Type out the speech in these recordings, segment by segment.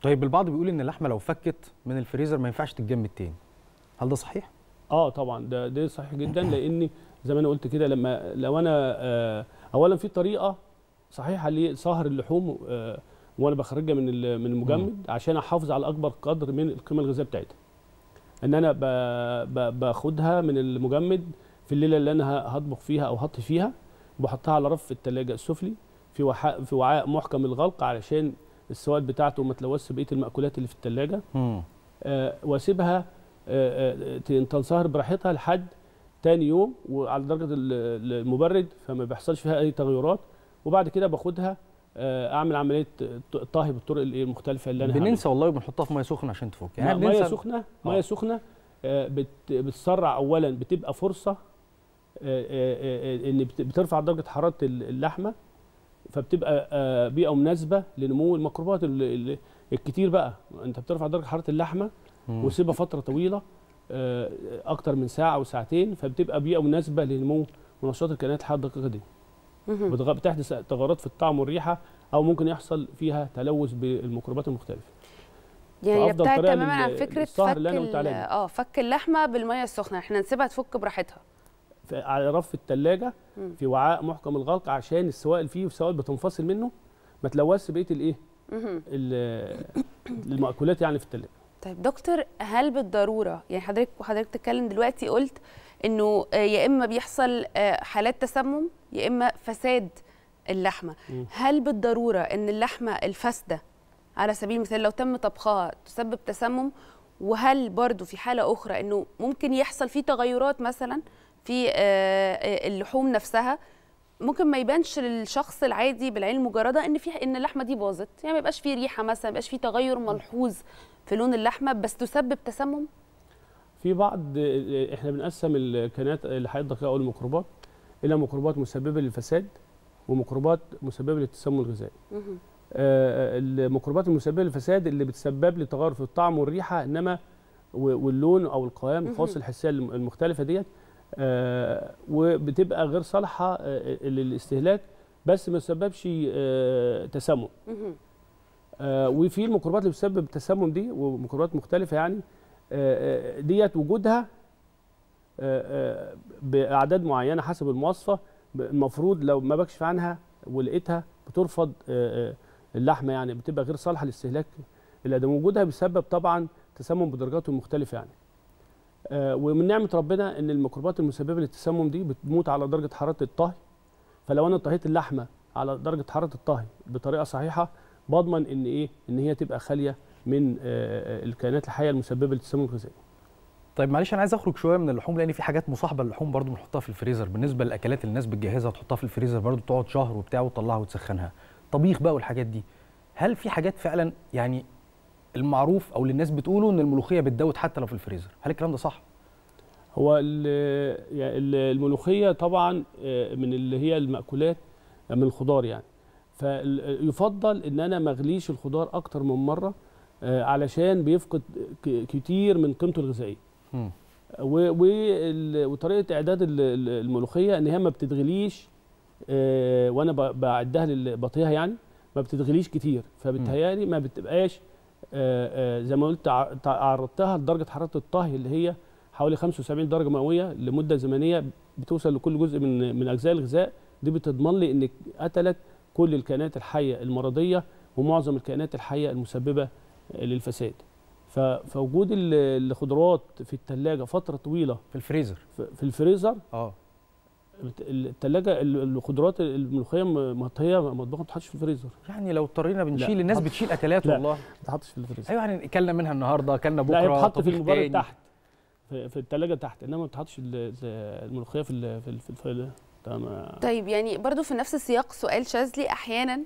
طيب البعض بيقول ان اللحمه لو فكت من الفريزر ما ينفعش تتجمد تاني، هل ده صحيح؟ طبعا ده صحيح جدا، لان زي ما انا قلت كده لو انا اولا في طريقه صحيحه لصهر اللحوم وانا بخرجها من المجمد عشان احافظ على اكبر قدر من القيمه الغذائيه بتاعتها. ان انا باخدها من المجمد في الليله اللي انا هطبخ فيها او هطهي فيها، بحطها على رف الثلاجه السفلي في وعاء محكم الغلق علشان السوائل بتاعته ما تلوثش بقيه المأكولات اللي في الثلاجه. واسيبها تنصهر براحتها لحد تاني يوم وعلى درجه المبرد، فما بيحصلش فيها اي تغيرات. وبعد كده باخدها اعمل عمليه طهي بالطرق المختلفه اللي انا بننسى والله وبنحطها في ميه سخنه عشان تفك. يعني ميه سخنه بتسرع، اولا بتبقى فرصه ان بترفع درجه حراره اللحمه، فبتبقى بيئه مناسبه لنمو الميكروبات الكتير. بقى انت بترفع درجه حراره اللحمه وسيبها فتره طويله اكتر من ساعه او ساعتين، فبتبقى بيئه مناسبه لنمو ونشاط الكائنات الحيه الدقيقه دي. بتحدث تغيرات في الطعم والريحه، او ممكن يحصل فيها تلوث بالميكروبات المختلفه. يعني ابتعد تماما عن فكره فك اللحمه بالميه السخنه، احنا نسيبها تفك براحتها على رف الثلاجه في وعاء محكم الغلق عشان السوائل فيه والسوائل بتنفصل منه ما تلوثش بقيه الايه المأكولات يعني في الثلاجه. طيب دكتور، هل بالضروره يعني حضرتك تتكلم دلوقتي قلت انه يا اما بيحصل حالات تسمم يا اما فساد اللحمه، هل بالضروره ان اللحمه الفاسده على سبيل المثال لو تم طبخها تسبب تسمم؟ وهل برضو في حاله اخرى انه ممكن يحصل فيه تغيرات مثلا في اللحوم نفسها، ممكن ما يبانش للشخص العادي بالعين المجرده ان اللحمه دي باظت، يعني ما يبقاش فيه ريحه مثلا، ما يبقاش فيه تغير ملحوظ في لون اللحمه بس تسبب تسمم؟ في بعض احنا بنقسم الكائنات الحيه الدقيقه او الميكروبات الى ميكروبات مسببه للفساد وميكروبات مسببه للتسمم الغذائي. الميكروبات المسببه للفساد اللي بتسبب لي تغير في الطعم والريحه انما واللون او القوام الخاص الحسيه المختلفه ديت، وبتبقى غير صالحه للاستهلاك بس ما تسببش تسمم. وفي الميكروبات اللي بتسبب التسمم دي وميكروبات مختلفه يعني ديت وجودها باعداد معينه حسب المواصفه، المفروض لو ما بكشف عنها ولقيتها بترفض اللحمه، يعني بتبقى غير صالحه للاستهلاك الادمي. وجودها بيسبب طبعا تسمم بدرجاته المختلفه يعني. ومن نعمه ربنا ان الميكروبات المسببه للتسمم دي بتموت على درجه حراره الطهي، فلو انا طهيت اللحمه على درجه حراره الطهي بطريقه صحيحه بضمن ان هي تبقى خاليه من الكائنات الحيه المسببه للتسمم الغذائي. طيب معلش انا عايز اخرج شويه من اللحوم، لان في حاجات مصاحبه للحوم برضو بنحطها في الفريزر. بالنسبه للاكلات اللي الناس بتجهزها وتحطها في الفريزر برضو تقعد شهر وبتاع وتطلعها وتسخنها، طبيخ بقى والحاجات دي، هل في حاجات فعلا يعني المعروف او اللي الناس بتقوله ان الملوخيه بتدوت حتى لو في الفريزر، هل الكلام ده صح؟ هو الملوخيه طبعا من اللي هي المأكولات من الخضار يعني، فيفضل ان انا ما اغليش الخضار اكتر من مره علشان بيفقد كتير من قيمته الغذائيه. وطريقه اعداد الملوخيه ان هي ما بتتغليش وانا بعدها بطيها يعني ما بتتغليش كتير، فبتهيالي ما بتبقاش زي ما قلت عرضتها لدرجه حراره الطهي اللي هي حوالي 75 درجه مئويه لمده زمنيه بتوصل لكل جزء من اجزاء الغذاء. دي بتضمن لي انك قتلت كل الكائنات الحيه المرضيه ومعظم الكائنات الحيه المسببه للفساد. فوجود الخضروات في الثلاجه فتره طويله في الفريزر الثلاجه الخضروات الملوخيه مطهيه مطبوخه ما تتحطش في الفريزر. يعني لو اضطرينا بنشيل، الناس بتشيل اكلات والله ما تتحطش في الفريزر. ايوه يعني اكلنا منها النهارده اكلنا بكره، لا هي بتتحط في المبرد تحت في الثلاجه تحت، انما ما بتتحطش الملوخيه في طيب يعني برضو في نفس السياق سؤال شاذلي، احيانا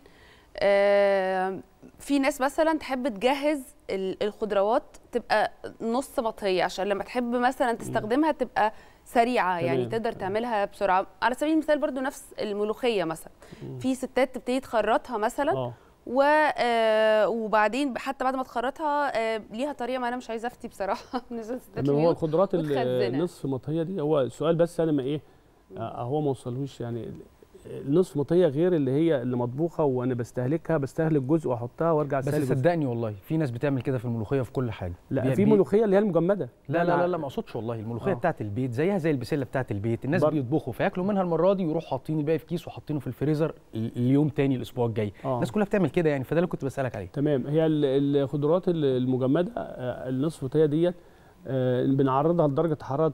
في ناس مثلا تحب تجهز الخضروات تبقى نص مطهيه عشان لما تحب مثلا تستخدمها تبقى سريعه، يعني تقدر تعملها بسرعه. على سبيل المثال برضو نفس الملوخيه مثلا في ستات تبتدي تخرطها مثلا وبعدين حتى بعد ما تخرطها ليها طريقه، ما انا مش عايزه افتي بصراحه بالنسبه للستات هو الخضروات النصف مطهيه دي هو السؤال، بس انا ما هو ما وصلهوش يعني النصف مطيه غير اللي هي اللي مطبوخه وانا بستهلكها، بستهلك جزء واحطها وارجع بس استهلك جزء. صدقني والله في ناس بتعمل كده في الملوخيه في كل حاجه. لا في ملوخيه اللي هي المجمده. لا لا لا, لا ما اقصدش والله، الملوخيه بتاعت البيت زيها زي البسله بتاعت البيت، الناس بيطبخوا فياكلوا منها المره دي ويروحوا حاطين الباقي في كيس وحاطينه في الفريزر اليوم تاني الاسبوع الجاي. الناس كلها بتعمل كده يعني، فده اللي كنت بسالك عليه. تمام. هي الخضروات المجمده النصف مطيه ديت بنعرضها لدرجه حراره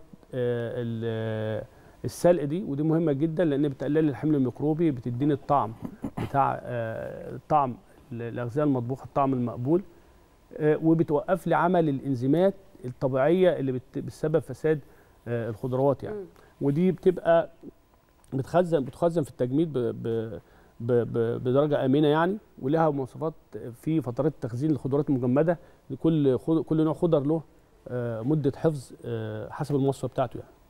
السلق دي، ودي مهمه جدا لان بتقلل الحمل الميكروبي، بتديني الطعم بتاع طعم الاغذيه المطبوخه، الطعم المقبول، وبتوقف لي عمل الانزيمات الطبيعيه اللي بتسبب فساد الخضروات يعني. ودي بتبقى بتخزن في التجميد بدرجه امنه يعني، ولها مواصفات في فترات تخزين الخضروات المجمده، كل نوع خضر له مده حفظ حسب المواصفه بتاعته يعني.